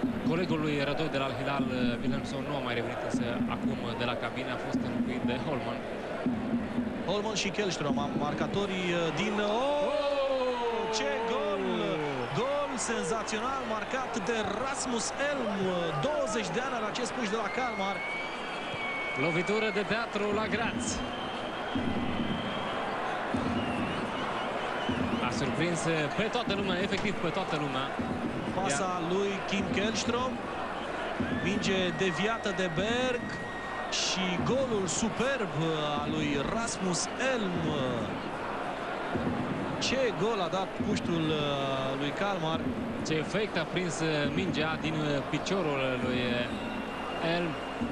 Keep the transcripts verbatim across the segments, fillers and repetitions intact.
Colegul lui Rădoi de la Al-Hilal, Wilhelmsson, nu a mai revenit însă acum de la cabine, a fost înlocuit de Holman. Holman și Källström, marcatorii din... Oh! Ce gol! Gol senzațional marcat de Rasmus Elm, douăzeci de ani la acest puș de la Kalmar. Lovitură de teatru la Graz. A surprins pe toată lumea, efectiv pe toată lumea. Pasa Iar... lui Kim Källström, minge deviată de Berg și golul superb al lui Rasmus Elm. Ce gol a dat puștul lui Kalmar. Ce efect a prins mingea din piciorul lui Elm.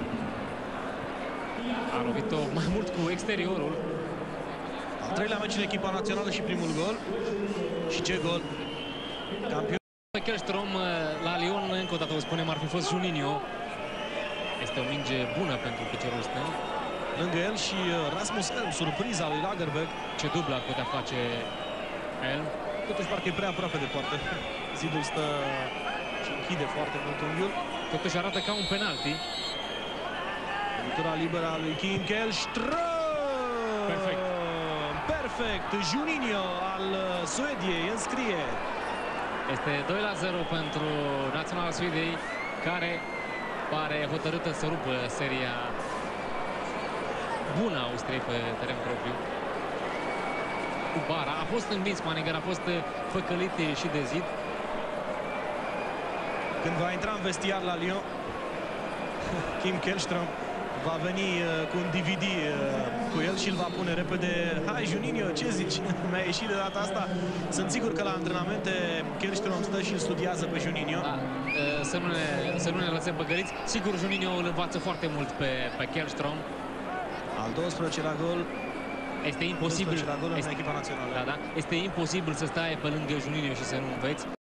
A lovit-o mai mult cu exteriorul. Al treilea meci în echipa națională și primul gol. Și ce gol! Campion. Källström la Lyon, încă o dată vă spunem, ar fi fost Juninho. Este o minge bună pentru piciorul stâng. Lângă el și Rasmus Elm, surpriza lui Lagerberg. Ce dublă ar putea face Elm. Totuși parcă e prea aproape de poartă. Zidul stă și închide foarte mult unghiul. Totuși arată ca un penalti. Lovitura liberă a lui Kim Källström. Perfect. Perfect. Juninho al Suediei înscrie. Este doi la zero pentru Naționala Suediei, care pare hotărâtă să rupă seria bună a Austriei pe teren propriu. Cu bara. A fost învins Manigar, a fost făcălit și de zid. Când va intra în vestiar la Lyon, Kim Källström va veni cu un D V D cu el și îl va pune repede. Hai, Juninho, ce zici? Mi-a ieșit de data asta. Sunt sigur că la antrenamente Källström stă și îl studiază pe Juninho. Da, să, nu ne, să nu ne lăsăm băgăriți. Sigur, Juninho îl învață foarte mult pe, pe Källström. Al douăsprezecelea gol. Este imposibil. Gol este, în echipa națională. Da, da. Este imposibil să stai pe lângă Juninho și să nu înveți.